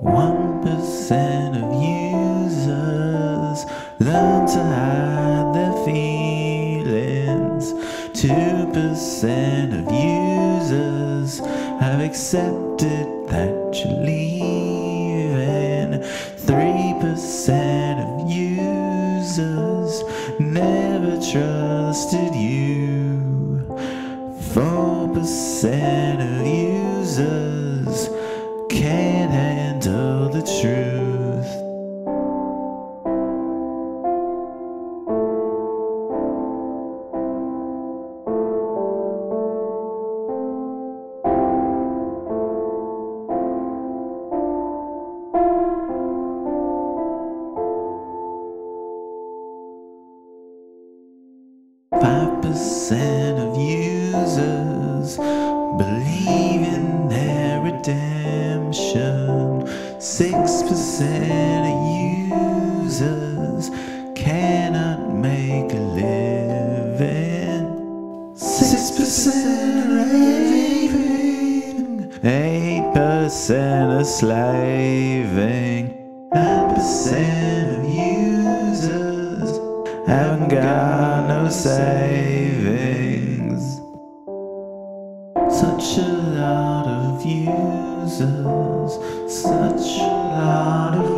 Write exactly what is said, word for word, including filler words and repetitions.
One percent of users learn to hide their feelings. Two percent of users have accepted that you're leaving. Three percent of users never trusted you. Four percent of users can't handle the truth. Five percent of users believe in their redemption. Six percent of users cannot make a living. Six percent raving. Eight percent are slaving. Nine percent of users haven't got no savings. Such a lot of users, such a lot of